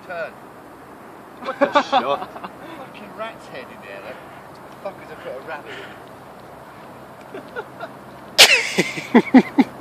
Turn. What the shot? Fucking rat's head in there, though. The fuckers have put a rabbit in.